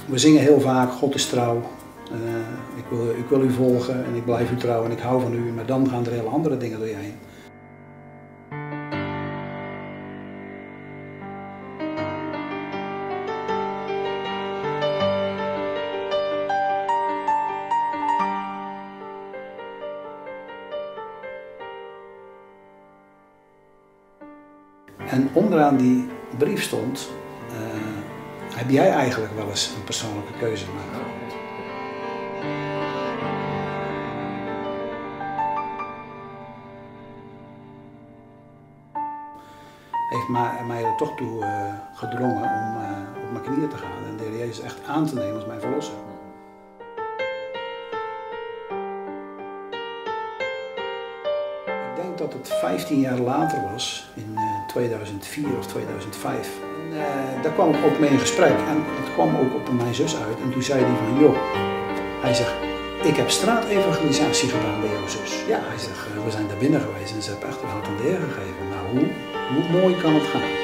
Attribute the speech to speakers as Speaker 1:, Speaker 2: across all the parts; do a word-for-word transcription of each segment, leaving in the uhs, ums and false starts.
Speaker 1: We zingen heel vaak, God is trouw. Uh, ik, wil, ik wil u volgen en ik blijf u trouw en ik hou van u. Maar dan gaan er hele andere dingen door je heen. En onderaan die brief stond, uh, heb jij eigenlijk wel eens een persoonlijke keuze gemaakt? Heeft mij, mij er toch toe uh, gedrongen om uh, op mijn knieën te gaan en de Heer Jezus echt aan te nemen als mijn verlosser. Ik denk dat het vijftien jaar later was, in uh, tweeduizend vier of tweeduizend vijf. En, uh, daar kwam ik ook mee in gesprek en dat kwam ook op mijn zus uit. En toen zei hij van, joh, hij zegt, ik heb straatevangelisatie gedaan bij jouw zus. Ja, hij zegt, uh, we zijn daar binnen geweest en ze hebben echt een hand aan de Heer gegeven. Nou, hoe, hoe mooi kan het gaan?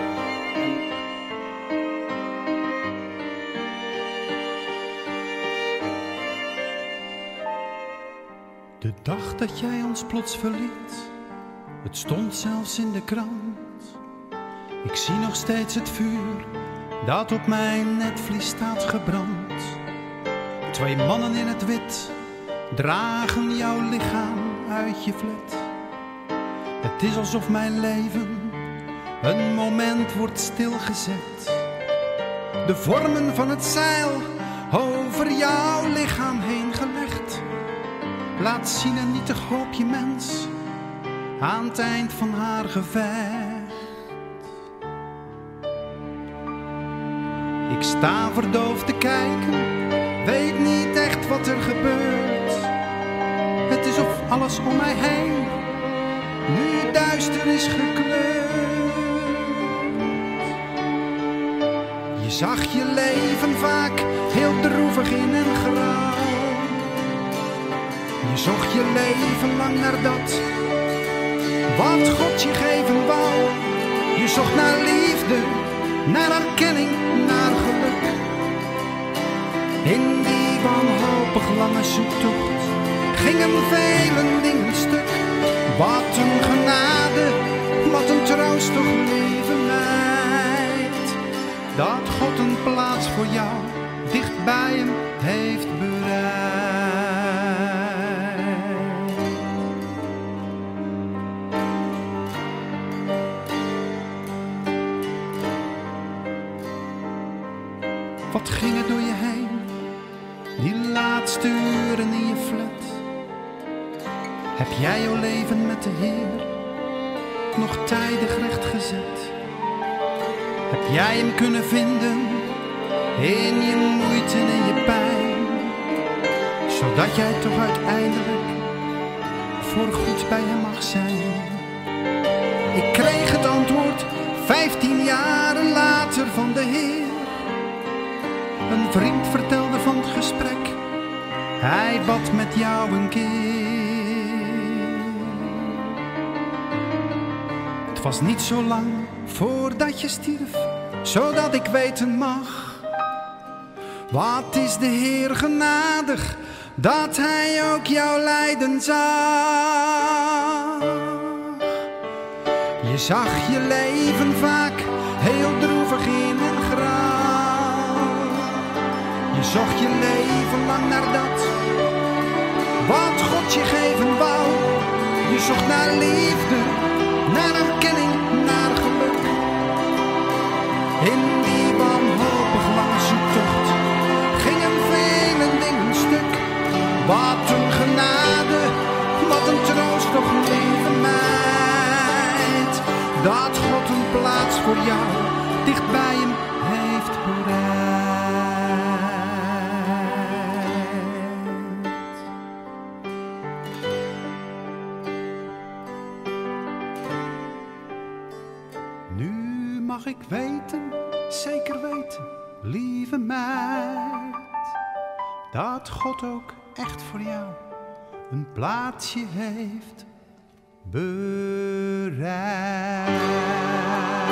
Speaker 2: De dag dat jij ons plots verliet, het stond zelfs in de krant. Ik zie nog steeds het vuur dat op mijn netvlies staat gebrand. Twee mannen in het wit dragen jouw lichaam uit je flat. Het is alsof mijn leven een moment wordt stilgezet. De vormen van het zeil over jouw lichaam heen gelegd. Laat zien een nietig hoopje mens aan het eind van haar gevecht. Ik sta verdoofd te kijken, weet niet echt wat er gebeurt. Het is of alles om mij heen nu duister is gekleurd. Je zag je leven vaak heel droevig in en grauw. Je zocht je leven lang naar dat wat God je geven wou. Je zocht naar liefde, naar erkenning, naar geluk. In die wanhopig lange zoektocht gingen vele dingen stuk. Wat een genade, wat een troost toch, lieve meid, dat God een plaats voor jou dicht bij hem heeft bereid. Wat ging er door je heen, die laatste uren in je flat? Heb jij jouw leven met de Heer nog tijdig rechtgezet? Heb jij hem kunnen vinden in je moeite en in je pijn? Zodat jij toch uiteindelijk voorgoed bij hem mag zijn. Ik kreeg het antwoord vijftien jaren later van de Heer. Een vriend vertelde van het gesprek, hij bad met jou een keer. Het was niet zo lang voordat je stierf, zodat ik weten mag. Wat is de Heer genadig, dat hij ook jouw lijden zag. Je zag je leven vaak heel droevig in en grauw. Je zocht je leven lang naar dat wat God je geven wou. Je zocht naar liefde, naar erkenning, naar geluk. In die wanhopig lange zoektocht gingen vele dingen stuk. Wat een genade, wat een troost toch, lieve meid, dat God een plaats voor jou dicht bij hem heeft bereid. Nu mag ik weten, zeker weten, lieve meid, dat God ook echt voor jou een plaatsje heeft bereid.